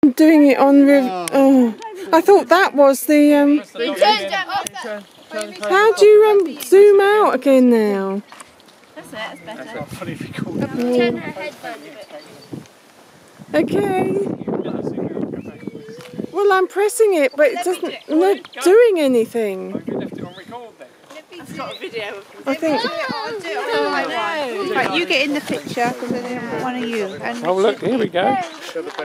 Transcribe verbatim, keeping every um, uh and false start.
Doing it on with. Oh, I thought that was the. Um, how do you um, zoom out again now? That's it, that's better. That's funny if you call I'll pretend her headband a bit. Okay. Well, I'm pressing it, but it doesn't. Not doing anything. Have you left it on record then? I've got a video of I think. Right, you get in the picture because I didn't put one of you. And Oh look, here we go.